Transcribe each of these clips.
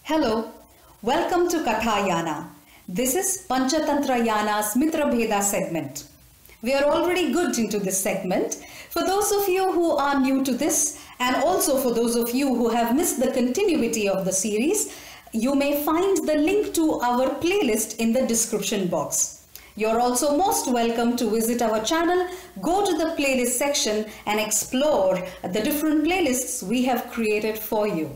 Hello, welcome to Kathaa Yaana. This is Panchatantra Yaana's Mitrabheda segment. We are already good into this segment. For those of you who are new to this, and also for those of you who have missed the continuity of the series, you may find the link to our playlist in the description box. You're also most welcome to visit our channel, go to the playlist section and explore the different playlists we have created for you.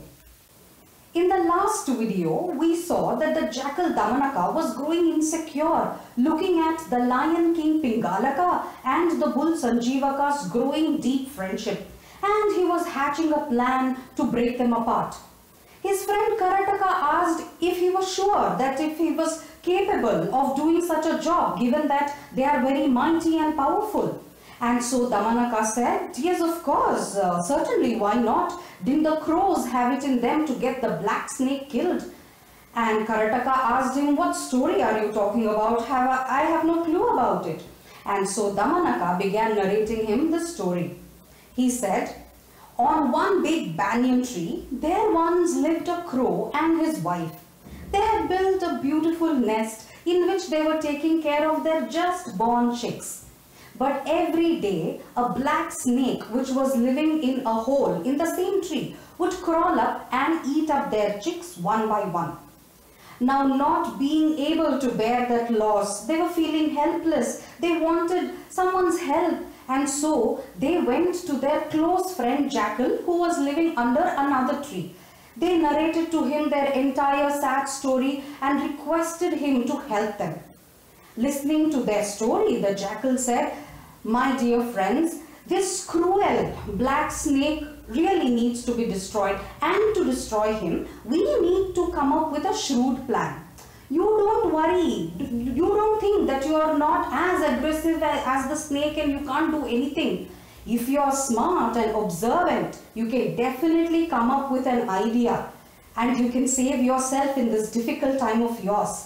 In the last video, we saw that the jackal Damanaka was growing insecure, looking at the lion king Pingalaka and the bull Sanjeevaka's growing deep friendship, and he was hatching a plan to break them apart. His friend Karataka asked if he was sure that if he was capable of doing such a job, given that they are very mighty and powerful. And so Damanaka said, yes, of course, certainly, why not? Didn't the crows have it in them to get the black snake killed? And Karataka asked him, what story are you talking about? I have no clue about it. And so Damanaka began narrating him the story. He said, on one big banyan tree, there once lived a crow and his wife. They had built a beautiful nest in which they were taking care of their just born chicks. But every day, a black snake which was living in a hole in the same tree would crawl up and eat up their chicks one by one. Now, not being able to bear that loss, they were feeling helpless. They wanted someone's help, and so they went to their close friend Jackal, who was living under another tree. They narrated to him their entire sad story and requested him to help them. Listening to their story, the jackal said, my dear friends, this cruel black snake really needs to be destroyed, and to destroy him, we need to come up with a shrewd plan. You don't worry, you don't think that you are not as aggressive as the snake and you can't do anything. If you are smart and observant, you can definitely come up with an idea and you can save yourself in this difficult time of yours.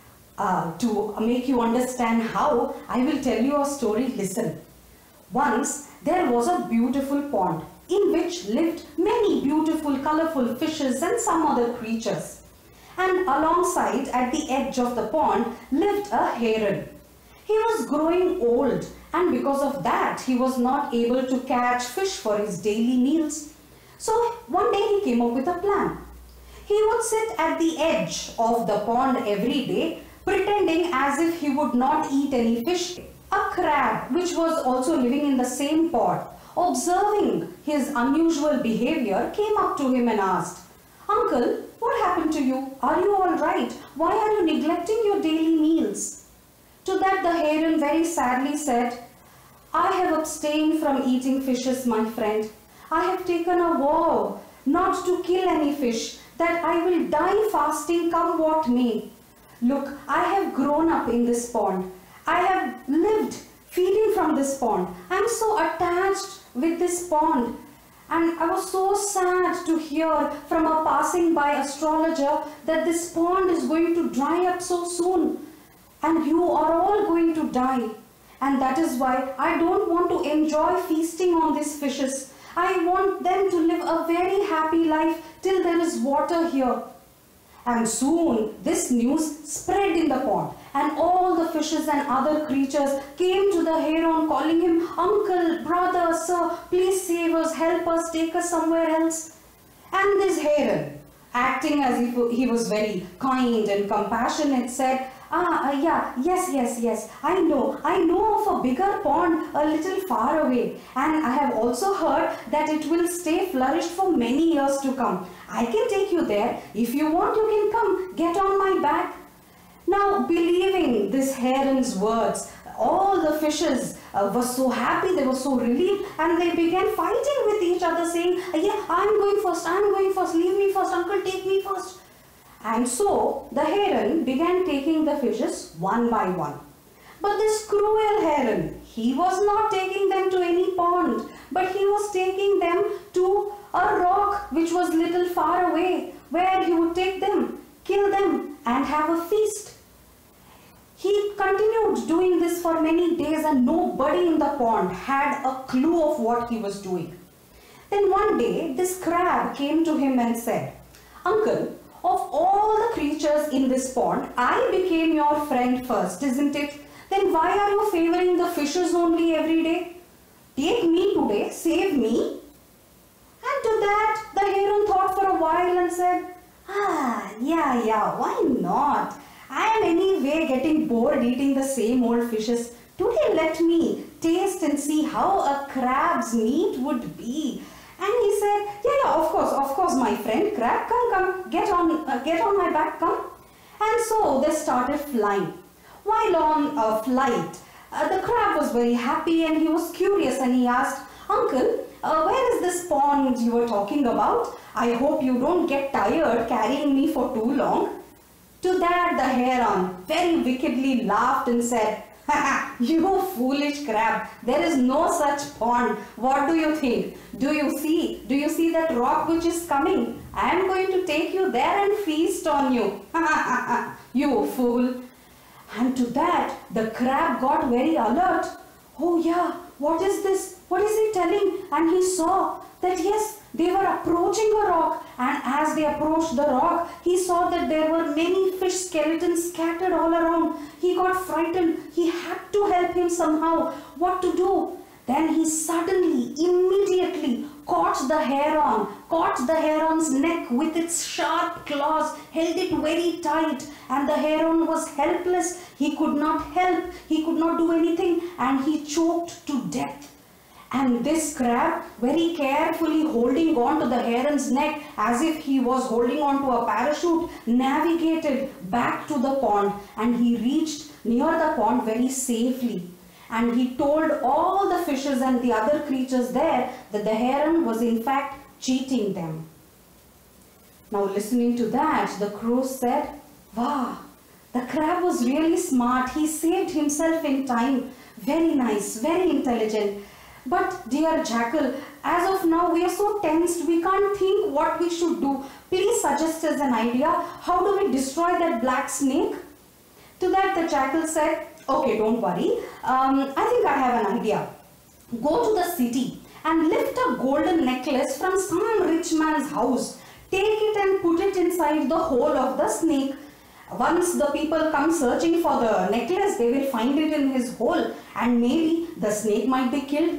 To make you understand how, I will tell you a story. Listen. Once there was a beautiful pond in which lived many beautiful colorful fishes and some other creatures. And alongside, at the edge of the pond, lived a heron. He was growing old, and because of that he was not able to catch fish for his daily meals. So one day he came up with a plan. He would sit at the edge of the pond every day, pretending as if he would not eat any fish. A crab, which was also living in the same pond, observing his unusual behavior, came up to him and asked, Uncle, what happened to you? Are you all right? Why are you neglecting your daily meals? To that the heron very sadly said, I have abstained from eating fishes, my friend. I have taken a vow not to kill any fish, that I will die fasting come what may. Look, I have grown up in this pond. I have lived feeding from this pond. I am so attached with this pond. And I was so sad to hear from a passing by astrologer that this pond is going to dry up so soon. And you are all going to die. And that is why I don't want to enjoy feasting on these fishes. I want them to live a very happy life till there is water here. And soon this news spread in the pond, and all the fishes and other creatures came to the heron calling him, Uncle, brother, sir, please save us, help us, take us somewhere else. And this heron, acting as if he was very kind and compassionate, said, yes, I know of a bigger pond a little far away, and I have also heard that it will stay flourished for many years to come. I can take you there. If you want, you can come, get on my back. Now, believing this heron's words, all the fishes were so happy, they were so relieved, and they began fighting with each other, saying, yeah, I'm going first, leave me first, uncle, take me first. And so the heron began taking the fishes one by one. But this cruel heron, he was not taking them to any pond, but he was taking them to a rock which was little far away, where he would take them, kill them, and have a feast. He continued doing this for many days, and nobody in the pond had a clue of what he was doing. Then one day, this crab came to him and said, Uncle, of all the creatures in this pond, I became your friend first, isn't it? Then why are you favoring the fishes only every day? Take me today, save me. And to that, the heron thought for a while and said, yeah, why not? I am anyway getting bored eating the same old fishes. Today let me taste and see how a crab's meat would be. And he said, yeah, of course, my friend crab, come, get on my back, come. And so they started flying. While on a flight, the crab was very happy and he was curious and he asked, Uncle, where is this pond you were talking about? I hope you don't get tired carrying me for too long. To that the heron very wickedly laughed and said, you foolish crab, there is no such pond. What do you think? Do you see that rock which is coming? I am going to take you there and feast on you. You fool. And to that the crab got very alert. Oh yeah, what is this? What is he telling? And he saw that yes, they were approaching a rock, and as they approached the rock, he saw that there were many fish skeletons scattered all around. He got frightened. He had to help him somehow. What to do? Then he suddenly, immediately caught the heron's neck with its sharp claws, held it very tight, and the heron was helpless. He could not help, he could not do anything, and he choked to death. And this crab, very carefully holding on to the heron's neck as if he was holding on to a parachute, navigated back to the pond, and he reached near the pond very safely. And he told all the fishes and the other creatures there that the heron was in fact cheating them. Now listening to that, the crow said, wow, the crab was really smart. He saved himself in time. Very nice, very intelligent. But dear jackal, as of now we are so tensed, we can't think what we should do. Please suggest us an idea. How do we destroy that black snake? To that the jackal said, okay, don't worry. I think I have an idea. Go to the city and lift a golden necklace from some rich man's house. Take it and put it inside the hole of the snake. Once the people come searching for the necklace, they will find it in his hole, and maybe the snake might be killed.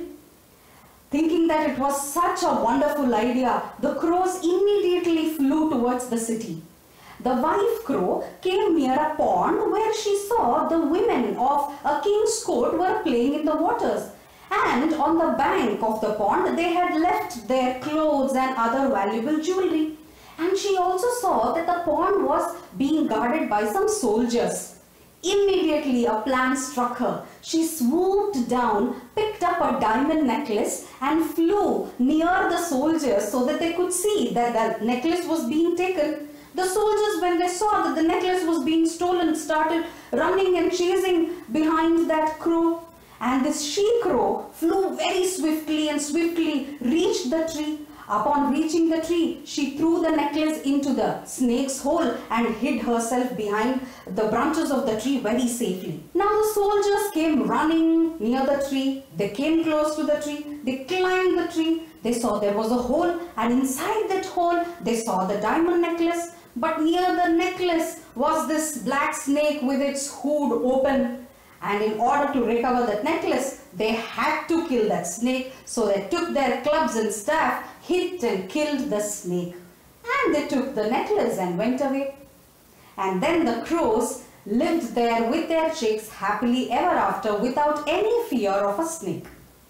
Thinking that it was such a wonderful idea, the crows immediately flew towards the city. The wife crow came near a pond where she saw the women of a king's court were playing in the waters. And on the bank of the pond, they had left their clothes and other valuable jewelry. And she also saw that the pond was being guarded by some soldiers. Immediately a plan struck her. She swooped down, picked up a diamond necklace and flew near the soldiers so that they could see that the necklace was being taken. The soldiers, when they saw that the necklace was being stolen, started running and chasing behind that crow. And this she-crow flew very swiftly and swiftly reached the tree. Upon reaching the tree, she threw the necklace into the snake's hole and hid herself behind the branches of the tree very safely. Now the soldiers came running near the tree. They came close to the tree. They climbed the tree. They saw there was a hole, and inside that hole they saw the diamond necklace. But near the necklace was this black snake with its hood open. And in order to recover that necklace, they had to kill that snake. So they took their clubs and staff, hit and killed the snake. And they took the necklace and went away. And then the crows lived there with their chicks happily ever after without any fear of a snake.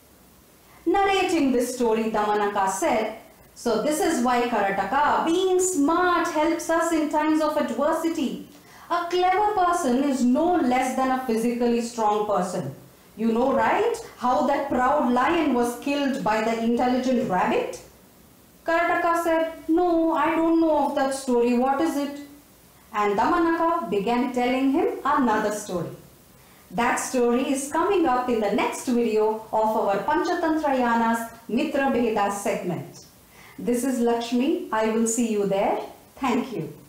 Narrating this story, Damanaka said, so this is why Karataka, being smart, helps us in times of adversity. A clever person is no less than a physically strong person. You know, right, how that proud lion was killed by the intelligent rabbit? Karataka said, no, I don't know of that story. What is it? And Damanaka began telling him another story. That story is coming up in the next video of our Panchatantra Yaana's Mitrabheda segment. This is Lakshmi. I will see you there. Thank you.